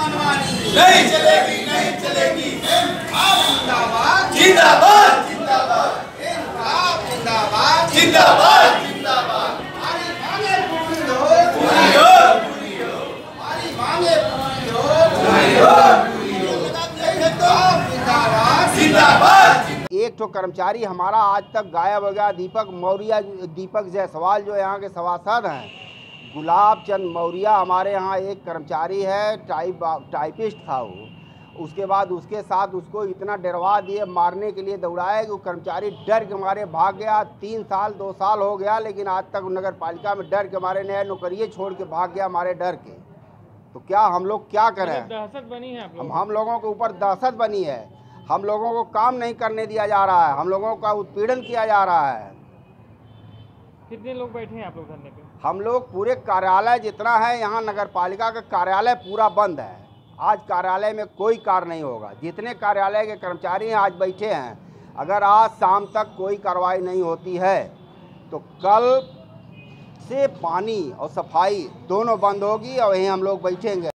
मनमानी नहीं चलेगी, नहीं चलेगी। जिंदाबाद जिंदाबाद जिंदाबाद, जिंदाबाद जिंदाबाद जिंदाबाद। हमारी मांगे पूरी हो, पूरी हो, पूरी हो। हमारी मांगे पूरी हो, पूरी हो, पूरी हो। जिंदाबाद जिंदाबाद। एक तो कर्मचारी हमारा आज तक गायब हो गया, दीपक जायसवाल जो यहाँ के सभासद हैं, गुलाब चंद मौर्य हमारे यहाँ एक कर्मचारी है, टाइपिस्ट था वो। उसके बाद उसके साथ उसको इतना डरवा दिए, मारने के लिए दौड़ाए कि वो कर्मचारी डर के मारे भाग गया। 3 साल 2 साल हो गया, लेकिन आज तक नगर पालिका में डर के मारे नए नौकरियाँ छोड़ के भाग गया हमारे डर के। तो क्या हम लोग क्या करें? दहशत बनी है हम लोगों के ऊपर दहशत बनी है। हम लोगों को काम नहीं करने दिया जा रहा है, हम लोगों का उत्पीड़न किया जा रहा है। कितने लोग बैठे हैं आप लोग धरने पे? हम लोग पूरे कार्यालय जितना है यहाँ नगर पालिका का कार्यालय पूरा बंद है। आज कार्यालय में कोई कार्य नहीं होगा। जितने कार्यालय के कर्मचारी हैं आज बैठे हैं। अगर आज शाम तक कोई कार्रवाई नहीं होती है तो कल से पानी और सफाई दोनों बंद होगी और यहीं हम लोग बैठेंगे।